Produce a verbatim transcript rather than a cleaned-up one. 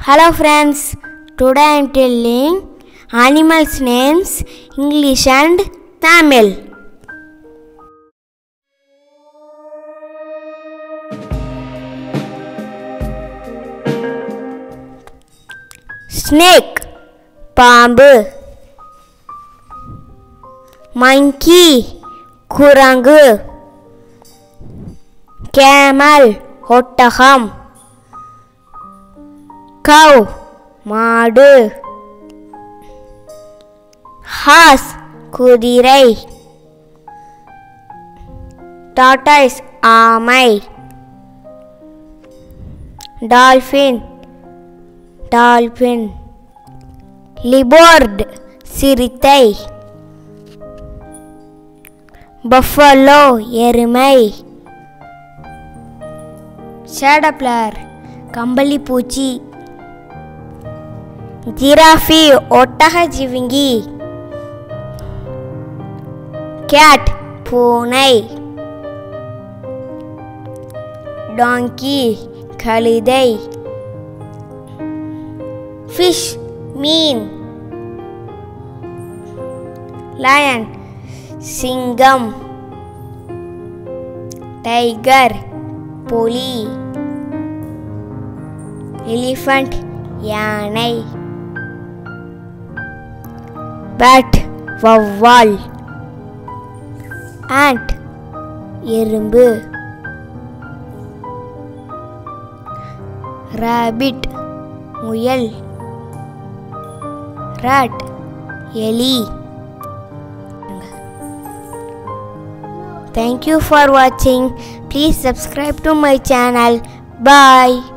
Hello friends, today I am telling animals names English and Tamil. Snake, பாம்பு. Monkey, குரங்கு. Camel, ஒட்டகம். Cow, மாடு. Horse, குதிரை. Tortoise, ஆமை. Dolphin, dolphin. Leopard, சிறுத்தை. Buffalo, எருமை. Caterpillar, கம்பளி பூச்சி. Giraffe, ஒட்டகச்சிவிங்கி. Cat, பூனை. Donkey, கழுதை. Fish, மீன். Lion, சிங்கம். Tiger, புலி. Elephant, யானை. Bat, வௌவால். Ant, எறும்பு. Rabbit, முயல். Rat, எலி. Thank you for watching. Please subscribe to my channel. Bye.